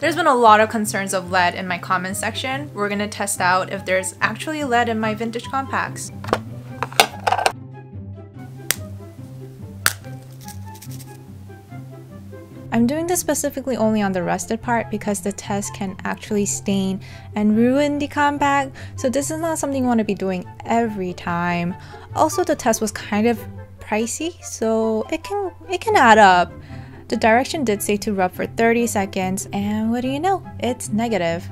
There's been a lot of concerns of lead in my comment section. We're gonna test out if there's actually lead in my vintage compacts. I'm doing this specifically only on the rusted part because the test can actually stain and ruin the compact, so this is not something you want to be doing every time. Also, the test was kind of pricey, so it can add up. The direction did say to rub for 30 seconds, and what do you know? It's negative.